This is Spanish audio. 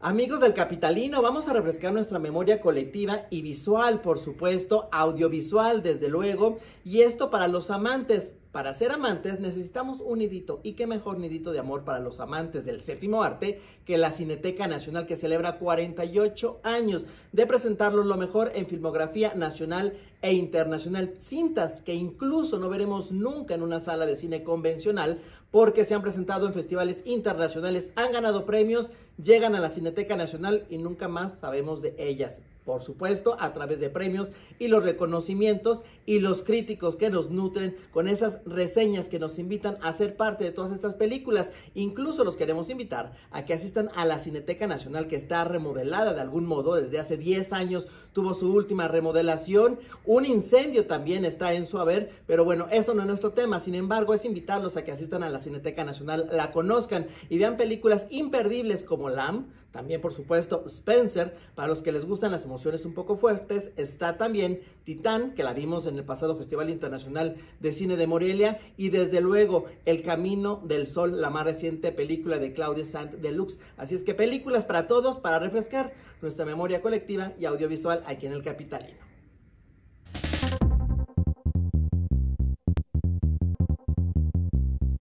Amigos del Capitalino, vamos a refrescar nuestra memoria colectiva y visual, por supuesto, audiovisual, desde luego, y esto para los amantes. Para ser amantes necesitamos un nidito, y qué mejor nidito de amor para los amantes del séptimo arte que la Cineteca Nacional, que celebra 48 años de presentarlos lo mejor en filmografía nacional e internacional. Cintas que incluso no veremos nunca en una sala de cine convencional porque se han presentado en festivales internacionales, han ganado premios, llegan a la Cineteca Nacional y nunca más sabemos de ellas. Por supuesto, a través de premios y los reconocimientos y los críticos que nos nutren con esas reseñas que nos invitan a ser parte de todas estas películas. Incluso los queremos invitar a que asistan a la Cineteca Nacional, que está remodelada de algún modo. Desde hace 10 años tuvo su última remodelación. Un incendio también está en su haber, pero bueno, eso no es nuestro tema. Sin embargo, es invitarlos a que asistan a la Cineteca Nacional, la conozcan y vean películas imperdibles como Lamb. También, por supuesto, Spencer, para los que les gustan las emociones un poco fuertes. Está también Titán, que la vimos en el pasado Festival Internacional de Cine de Morelia. Y desde luego, El Camino del Sol, la más reciente película de Claudia Sant Deluxe. Así es que películas para todos, para refrescar nuestra memoria colectiva y audiovisual aquí en El Capitalino.